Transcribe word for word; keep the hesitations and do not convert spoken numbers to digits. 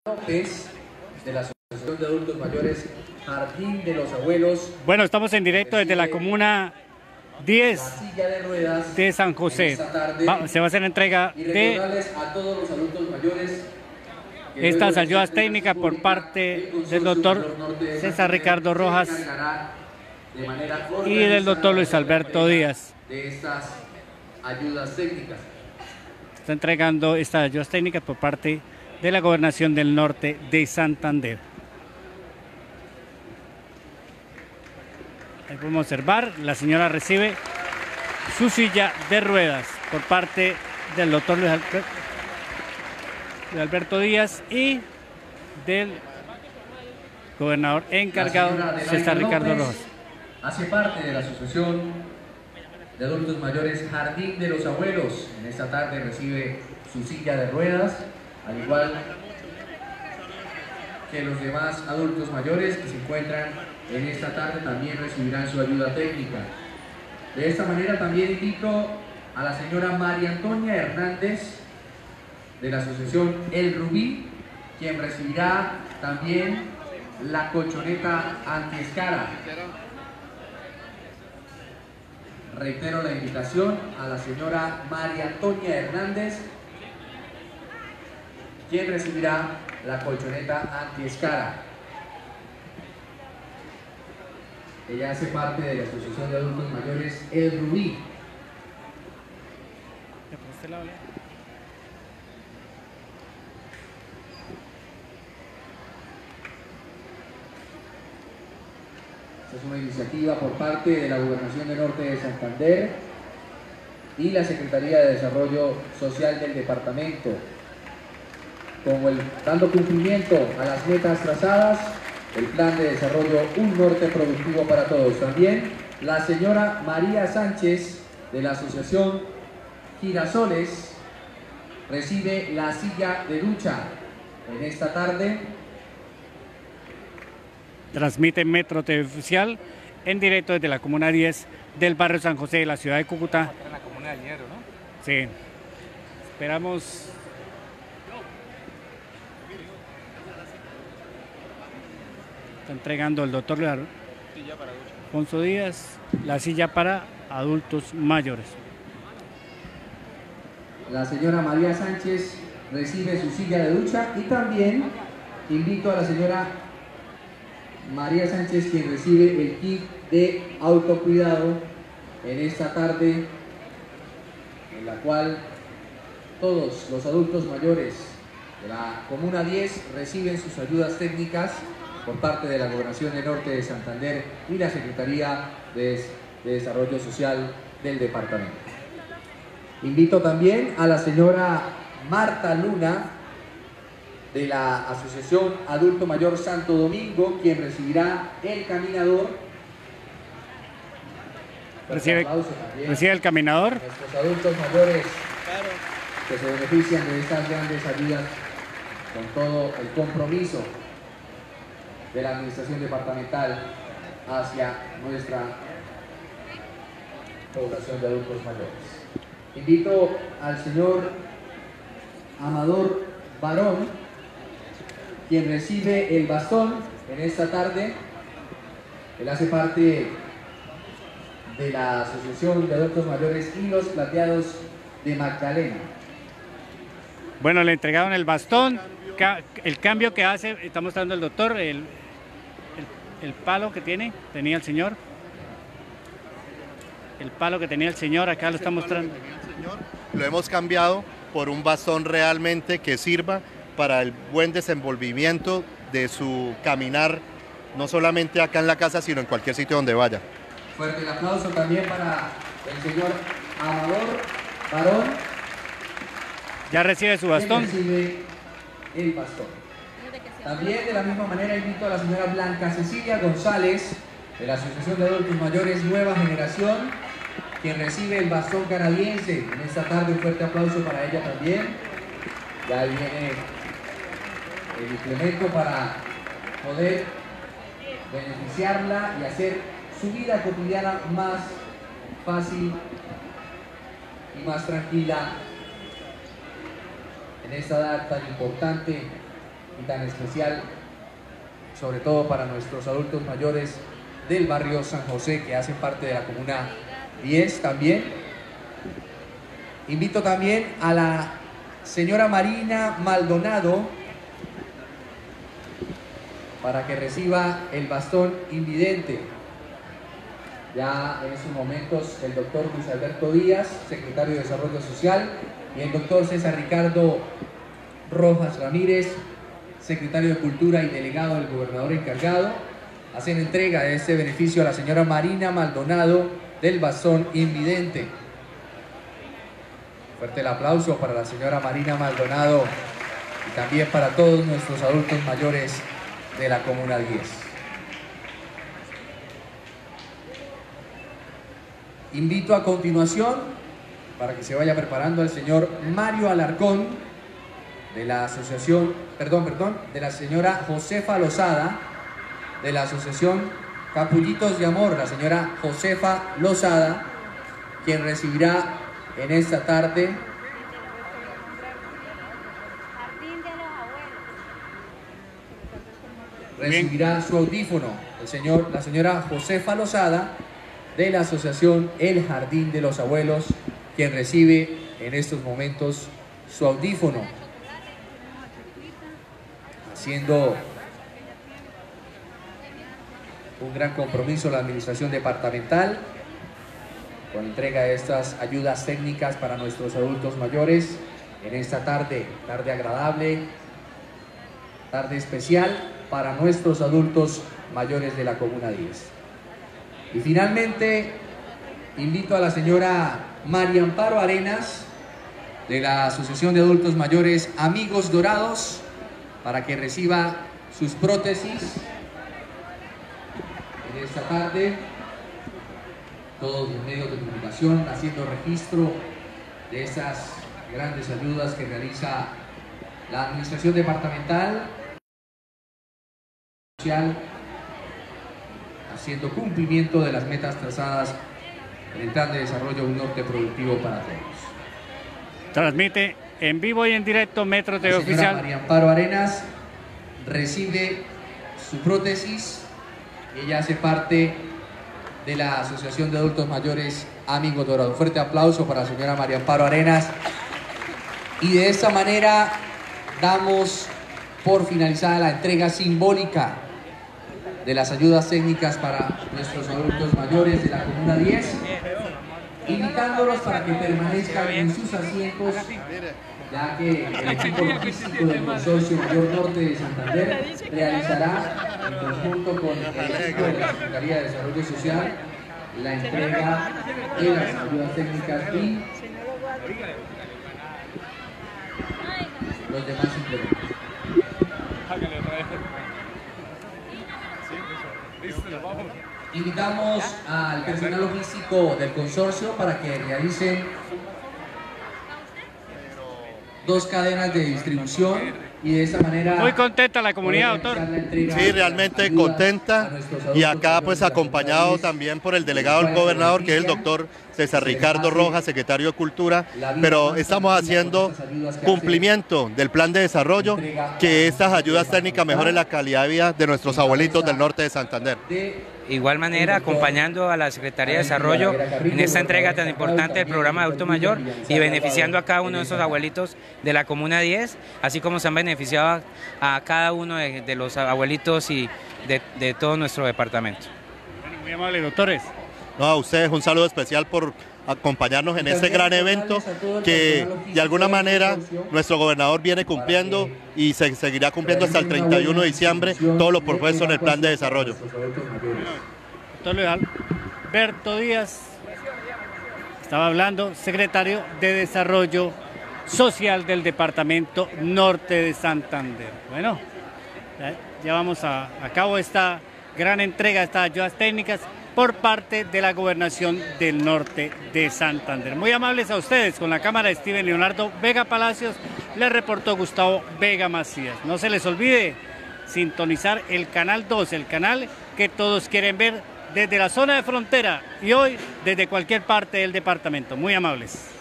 López, de la Asociación de Adultos Mayores Jardín de los Abuelos. Bueno, estamos en directo desde la comuna diez de San José. Va, se va a hacer entrega de a todos los adultos mayores estas ayudas técnicas por parte del doctor César Ricardo Rojas y del doctor Luis Alberto Díaz. De estas ayudas técnicas. Está entregando estas ayudas técnicas por parte de la Gobernación del Norte de Santander. Ahí podemos observar, la señora recibe su silla de ruedas por parte del doctor Luis Alberto, Luis Alberto Díaz y del gobernador encargado César Ricardo Rojas. Hace parte de la Asociación de Adultos Mayores Jardín de los Abuelos. En esta tarde recibe su silla de ruedas, al igual que los demás adultos mayores que se encuentran en esta tarde también recibirán su ayuda técnica. De esta manera también invito a la señora María Antonia Hernández de la Asociación El Rubí, quien recibirá también la colchoneta antiescara. Reitero la invitación a la señora María Antonia Hernández, quien recibirá la colchoneta antiescara. Ella hace parte de la Asociación de Adultos Mayores El Rubí. Esta es una iniciativa por parte de la Gobernación del Norte de Santander y la Secretaría de Desarrollo Social del Departamento, como el, dando cumplimiento a las metas trazadas, el Plan de Desarrollo Un Norte Productivo para Todos. También la señora María Sánchez de la Asociación Girasoles recibe la silla de ducha en esta tarde. Transmite Metro T V Oficial en directo desde la comuna diez del barrio San José de la ciudad de Cúcuta. En la comuna del Hierro, ¿no? Sí. Esperamos. Está entregando el doctor Alfonso Díaz la silla para adultos mayores. La señora María Sánchez recibe su silla de ducha y también invito a la señora María Sánchez, quien recibe el kit de autocuidado en esta tarde, en la cual todos los adultos mayores de la comuna diez reciben sus ayudas técnicas por parte de la Gobernación del Norte de Santander y la Secretaría de, de Desarrollo Social del Departamento. Invito también a la señora Marta Luna de la Asociación Adulto Mayor Santo Domingo, quien recibirá el caminador. Recibe, recibe el caminador. Nuestros adultos mayores que se benefician de estas grandes ayudas con todo el compromiso de la administración departamental hacia nuestra población de adultos mayores. Invito al señor Amador Barón, quien recibe el bastón en esta tarde. Él hace parte de la Asociación de Adultos Mayores y los Plateados de Magdalena. Bueno, le entregaron el bastón, el cambio que hace, está mostrando el doctor, el, el, el palo que tiene, tenía el señor. El palo que tenía el señor, acá lo está mostrando. Lo hemos cambiado por un bastón realmente que sirva para el buen desenvolvimiento de su caminar, no solamente acá en la casa, sino en cualquier sitio donde vaya. Fuerte el aplauso también para el señor Amador Barón. Ya recibe su bastón. Recibe el bastón. También de la misma manera invito a la señora Blanca Cecilia González de la Asociación de Adultos Mayores Nueva Generación, quien recibe el bastón canadiense. En esta tarde un fuerte aplauso para ella también. Ya ahí viene el implemento para poder beneficiarla y hacer su vida cotidiana más fácil y más tranquila en esta edad tan importante y tan especial, sobre todo para nuestros adultos mayores del barrio San José, que hacen parte de la Comuna diez también. Invito también a la señora Marina Maldonado para que reciba el bastón invidente. Ya en estos momentos el doctor Luis Alberto Díaz, secretario de Desarrollo Social, y el doctor César Ricardo Rojas Ramírez, secretario de Cultura y delegado del gobernador encargado, hacen entrega de este beneficio a la señora Marina Maldonado del bastón invidente. Fuerte el aplauso para la señora Marina Maldonado y también para todos nuestros adultos mayores de la Comuna diez. Invito a continuación, para que se vaya preparando, al señor Mario Alarcón, de la asociación, perdón, perdón, de la señora Josefa Lozada, de la asociación Capullitos de Amor, la señora Josefa Lozada, quien recibirá en esta tarde recibirá su audífono, el señor, la señora Josefa Lozada, de la asociación El Jardín de los Abuelos, quien recibe en estos momentos su audífono, haciendo un gran compromiso la administración departamental con entrega de estas ayudas técnicas para nuestros adultos mayores en esta tarde, tarde agradable, tarde especial para nuestros adultos mayores de la Comuna diez. Y finalmente invito a la señora María Amparo Arenas, de la Asociación de Adultos Mayores Amigos Dorados, para que reciba sus prótesis en esta tarde. Todos los medios de comunicación haciendo registro de estas grandes ayudas que realiza la administración departamental, social, haciendo cumplimiento de las metas trazadas en el Plan de Desarrollo de un Norte Productivo para Todos. Transmite en vivo y en directo Metro T V La señora Oficial. María Amparo Arenas recibe su prótesis. Ella hace parte de la Asociación de Adultos Mayores Amigos Dorados. Fuerte aplauso para la señora María Amparo Arenas. Y de esta manera damos por finalizada la entrega simbólica de las ayudas técnicas para nuestros adultos mayores de la Comuna diez, invitándolos para que permanezcan en sus asientos, ya que el equipo logístico del Consorcio Mayor Norte de Santander realizará, en conjunto con el equipo de la Secretaría de Desarrollo Social, la entrega de las ayudas técnicas y los demás implementos. Invitamos al personal logístico del consorcio para que realicen dos cadenas de distribución y de esta manera... Muy contenta la comunidad, doctor. Sí, realmente contenta, y acá pues acompañado también por el delegado del gobernador, que es el doctor César Ricardo Rojas, secretario de Cultura, pero estamos haciendo cumplimiento del plan de desarrollo, que estas ayudas técnicas mejoren la calidad de vida de nuestros abuelitos del norte de Santander. Igual manera, acompañando a la Secretaría de Desarrollo en esta entrega tan importante del programa de adulto mayor y beneficiando a cada uno de esos abuelitos de la Comuna diez, así como se han beneficiado a, a cada uno de, de los abuelitos y de, de todo nuestro departamento. Bueno, muy amables, doctores. No, a ustedes un saludo especial por acompañarnos en este gran evento que de alguna manera nuestro gobernador viene cumpliendo y se seguirá cumpliendo hasta el treinta y uno de diciembre todo lo propuesto en el plan de desarrollo. Doctor Luis Alberto Díaz estaba hablando, secretario de Desarrollo Social del Departamento Norte de Santander. Bueno, ya llevamos a, a cabo esta gran entrega de estas ayudas técnicas por parte de la Gobernación del Norte de Santander. Muy amables a ustedes, con la cámara de Steven Leonardo Vega Palacios, les reportó Gustavo Vega Macías. No se les olvide sintonizar el canal dos, el canal que todos quieren ver desde la zona de frontera y hoy desde cualquier parte del departamento. Muy amables.